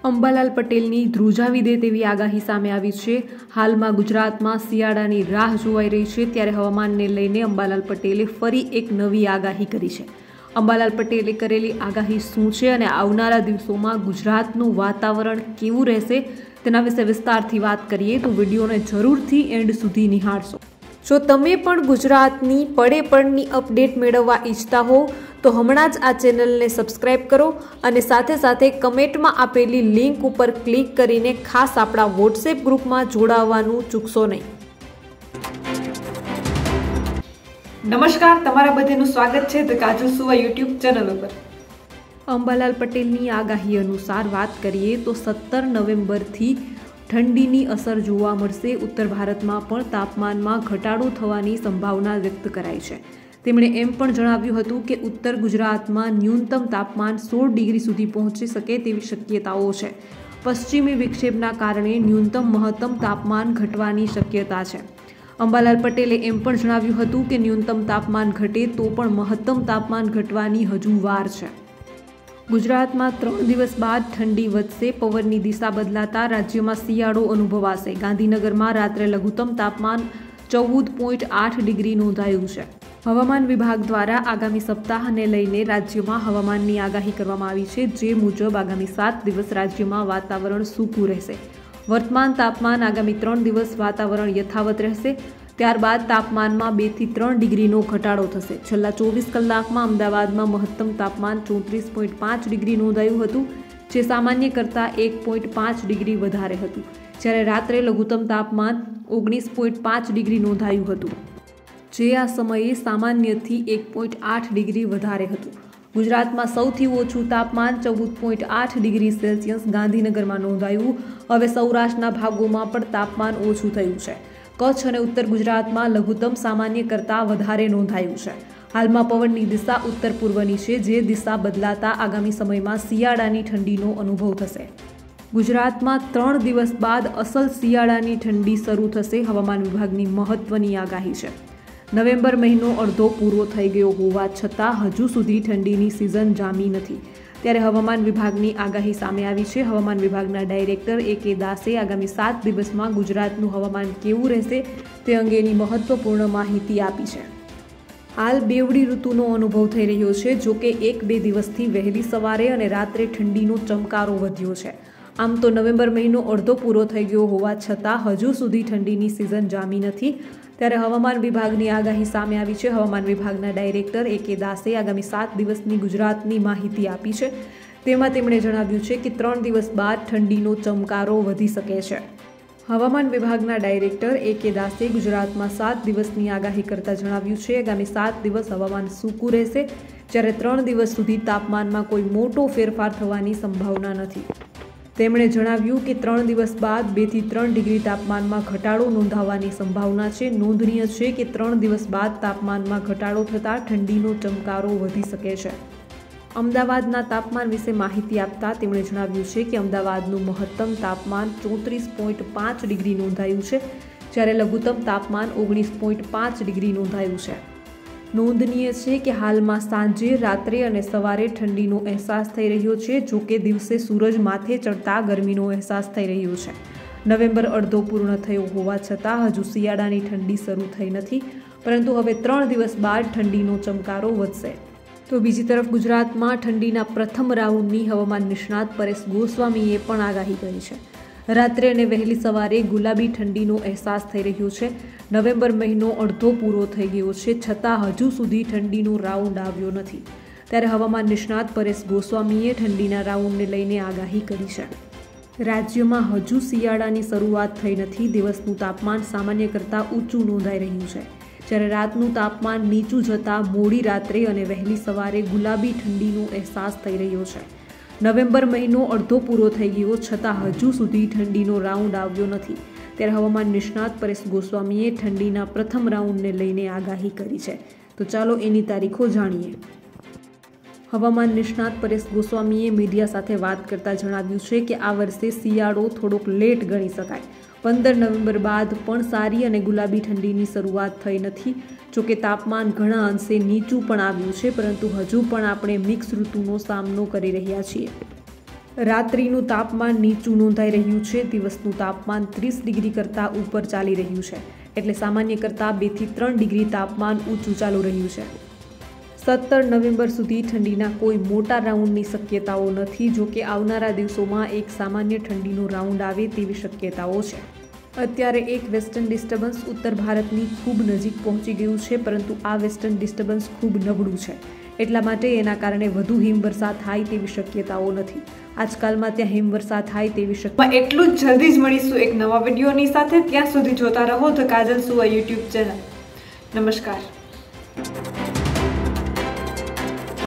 અંબાલાલ પટેલની ધ્રુજાવી દે તેવી આગાહી સામે આવી છે। હાલમાં ગુજરાતમાં શિયાળાની રાહ જોવાઈ રહી છે, ત્યારે હવામાનને લઈને અંબાલાલ પટેલે ફરી એક નવી આગાહી કરી છે। અંબાલાલ પટેલે કરેલી આગાહી શું છે અને આવનારા દિવસોમાં ગુજરાતનું વાતાવરણ કેવું રહેશે તેના વિશે વિસ્તારથી વાત કરીએ તો વિડીયોને જરૂરથી એન્ડ સુધી નિહાળશો। જો તમે પણ ગુજરાતની પડે પડની અપડેટ મેળવવા ઈચ્છતા હો તો હમણાં જ આ ચેનલને સબસ્ક્રાઇબ કરો અને સાથે સાથે કમેન્ટમાં આપેલી લિંક ઉપર ક્લિક કરીને ખાસ આપણા વોટ્સએપ ગ્રુપમાં જોડાવવાનું ચૂકશો નહીં। નમસ્કાર, તમારા બધાનું સ્વાગત છે ધ કાજલ સુવા યુટ્યુબ ચેનલ ઉપર। અંબાલાલ પટેલની આગાહી અનુસાર વાત કરીએ તો 17 નવેમ્બરથી ઠંડીની અસર જોવા મળશે। ઉત્તર ભારતમાં પણ તાપમાનમાં ઘટાડો થવાની સંભાવના વ્યક્ત કરાઈ છે। તેમણે એમ પણ જણાવ્યું હતું કે ઉત્તર ગુજરાતમાં ન્યૂનતમ તાપમાન 16 ડિગ્રી સુધી પહોંચી શકે તેવી શક્યતાઓ છે। પશ્ચિમી વિક્ષેપના કારણે ન્યૂનતમ મહત્તમ તાપમાન ઘટવાની શક્યતા છે। અંબાલાલ પટેલે એમ પણ જણાવ્યું હતું કે ન્યૂનતમ તાપમાન ઘટે તો પણ મહત્તમ તાપમાન ઘટવાની હજુ વાર છે। ગુજરાતમાં 3 દિવસ બાદ ઠંડી વધશે। પવનની દિશા બદલાતા રાજ્યમાં શિયાળો અનુભવાશે। ગાંધીનગરમાં રાત્રે લઘુત્તમ તાપમાન 14.8 ડિગ્રી નોંધાયું છે। હવામાન વિભાગ દ્વારા આગામી સપ્તાહને લઈને રાજ્યમાં હવામાનની આગાહી કરવામાં આવી છે, જે મુજબ આગામી 7 દિવસ રાજ્યમાં વાતાવરણ સૂકું રહેશે। વર્તમાન તાપમાન આગામી 3 દિવસ વાતાવરણ યથાવત રહેશે, ત્યારબાદ તાપમાનમાં 2 થી 3 ડિગ્રીનો ઘટાડો થશે। છેલ્લા 24 કલાકમાં અમદાવાદમાં મહત્તમ તાપમાન 34.5 ડિગ્રી નોંધાયું હતું, જે સામાન્ય કરતાં 1.5 ડિગ્રી વધારે હતું, જ્યારે રાત્રે લઘુત્તમ તાપમાન 19.5 ડિગ્રી નોંધાયું હતું, જે આ સમયે સામાન્યથી 1.8 ડિગ્રી વધારે હતું। ગુજરાતમાં સૌથી ઓછું તાપમાન 14.8 ડિગ્રી સેલ્સિયસ ગાંધીનગરમાં નોંધાયું। હવે સૌરાષ્ટ્રના ભાગોમાં પણ તાપમાન ઓછું થયું છે। કચ્છ અને ઉત્તર ગુજરાતમાં લઘુત્તમ સામાન્ય કરતાં વધારે નોંધાયું છે। હાલમાં પવનની દિશા ઉત્તર પૂર્વની છે, જે દિશા બદલાતા આગામી સમયમાં શિયાળાની ઠંડીનો અનુભવ થશે। ગુજરાતમાં 3 દિવસ બાદ અસલ શિયાળાની ઠંડી શરૂ થશે। હવામાન વિભાગની મહત્વની આગાહી છે। નવેમ્બર મહિનો અડધો પૂરો થઈ ગયો હોવા છતાં હજુ સુધી ઠંડીની સિઝન જામી નથી, ત્યારે હવામાન વિભાગની આગાહી સામે આવી છે। હવામાન વિભાગના ડાયરેક્ટર એ.કે. દાસે આગામી 7 દિવસમાં ગુજરાતનું હવામાન કેવું રહેશે તે અંગેની મહત્વપૂર્ણ માહિતી આપી છે। હાલ બેવડી ઋતુનો અનુભવ થઈ રહ્યો છે, જો કે 1-2 દિવસથી વહેલી સવારે અને રાત્રે ઠંડીનો ચમકારો વધ્યો છે। આમ તો નવેમ્બર મહિનો અડધો પૂરો થઈ ગયો હોવા છતાં હજુ સુધી ઠંડીની સિઝન જામી નથી, ત્યારે હવામાન વિભાગની આગાહી સામે આવી છે। હવામાન વિભાગના ડાયરેક્ટર એ.કે. દાસે આગામી 7 દિવસની ગુજરાતની માહિતી આપી છે। તેમાં તેમણે જણાવ્યું છે કે 3 દિવસ બાદ ઠંડીનો ચમકારો વધી શકે છે। હવામાન વિભાગના ડાયરેક્ટર એ.કે. દાસે ગુજરાતમાં 7 દિવસની આગાહી કરતા જણાવ્યું છે, આગામી 7 દિવસ હવામાન સૂકું રહેશે, જ્યારે 3 દિવસ સુધી તાપમાનમાં કોઈ મોટો ફેરફાર થવાની સંભાવના નથી। તેમણે જણાવ્યું કે 3 દિવસ બાદ 2 થી 3 ડિગ્રી તાપમાનમાં ઘટાડો નોંધાવવાની સંભાવના છે। નોંધનીય છે કે 3 દિવસ બાદ તાપમાનમાં ઘટાડો થતાં ઠંડીનો ચમકારો વધી શકે છે। અમદાવાદના તાપમાન વિશે માહિતી આપતા તેમણે જણાવ્યું છે કે અમદાવાદનું મહત્તમ તાપમાન 34.5 ડિગ્રી નોંધાયું છે, જ્યારે લઘુત્તમ તાપમાન 19.5 ડિગ્રી નોંધાયું છે। નોંધનીય છે કે હાલમાં સાંજે, રાત્રે અને સવારે ઠંડીનો અહેસાસ થઈ રહ્યો છે, જો કે દિવસે સૂરજ માથે ચડતા ગરમીનો અહેસાસ થઈ રહ્યો છે। નવેમ્બર અડધો પૂર્ણ થયો હોવા છતાં હજુ શિયાળાની ઠંડી શરૂ થઈ નથી, પરંતુ હવે 3 દિવસ બાદ ઠંડીનો ચમકારો વધશે। તો બીજી તરફ ગુજરાતમાં ઠંડીના પ્રથમ રાઉન્ડની હવામાન નિષ્ણાત પરેશ ગોસ્વામીએ પણ આગાહી કરી છે। રાત્રે અને વહેલી સવારે ગુલાબી ઠંડીનો અહેસાસ થઈ રહ્યો છે। નવેમ્બર મહિનો અડધો પૂરો થઈ ગયો છે, છતાં હજુ સુધી ઠંડીનો રાઉન્ડ આવ્યો નથી, ત્યારે હવામાન નિષ્ણાત પરેશ ગોસ્વામીએ ઠંડીના રાઉન્ડને લઈને આગાહી કરી છે। રાજ્યમાં હજુ શિયાળાની શરૂઆત થઈ નથી। દિવસનું તાપમાન સામાન્ય કરતાં ઊંચું નોંધાઈ રહ્યું છે, જ્યારે રાતનું તાપમાન નીચું જતાં મોડી રાત્રે અને વહેલી સવારે ગુલાબી ઠંડીનો અહેસાસ થઈ રહ્યો છે। નવેમ્બર મહિનો અડધો પૂરો થઈ ગયો છતાં હજુ સુધી ઠંડીનો રાઉન્ડ આવ્યો નથી, ત્યારે હવામાન નિષ્ણાત પરેશ ગોસ્વામીએ ઠંડીના પ્રથમ રાઉન્ડને લઈને આગાહી કરી છે। તો ચાલો એની તારીખો જાણીએ। હવામાન નિષ્ણાત પરેશ ગોસ્વામીએ મીડિયા સાથે વાત કરતા જણાવ્યું છે કે આ વર્ષે શિયાળો થોડોક લેટ ગણી શકાય। 15 નવેમ્બર બાદ પણ સારી અને ગુલાબી ઠંડીની શરૂઆત થઈ નથી, જોકે તાપમાન ઘણા અંશે નીચું પણ આવ્યું છે, પરંતુ હજુ પણ આપણે મિક્સ ઋતુનો સામનો કરી રહ્યા છીએ। રાત્રિનું તાપમાન નીચું નોંધાઈ રહ્યું છે, દિવસનું તાપમાન 30 ડિગ્રી કરતાં ઉપર ચાલી રહ્યું છે, એટલે સામાન્ય કરતાં 2 થી 3 ડિગ્રી તાપમાન ઊંચું ચાલુ રહ્યું છે. 17 નવેમ્બર સુધી ઠંડીના કોઈ મોટા રાઉન્ડની શક્યતાઓ નથી. જો કે આવનારા દિવસોમાં એક સામાન્ય ઠંડીનો રાઉન્ડ આવે તેવી શક્યતાઓ છે. અત્યારે એક વેસ્ટર્ન ડિસ્ટર્બન્સ ઉત્તર ભારતની ખૂબ નજીક પહોંચી ગયું છે, પરંતુ આ વેસ્ટર્ન ડિસ્ટર્બન્સ ખૂબ નબળું છે, એટલા માટે એના કારણે વધુ હિમવર્ષા થાય તેવી શક્યતાઓ નથી. આજકાલમાં ત્યાં હિમવર્ષા થાય તેવી શક્યતા. એટલું જ જલ્દી જ મળીશું એક નવા વિડીયોની સાથે. ત્યાં સુધી જોતા રહો ધ કાજલ સુવા યુટ્યુબ ચેનલ. નમસ્કાર.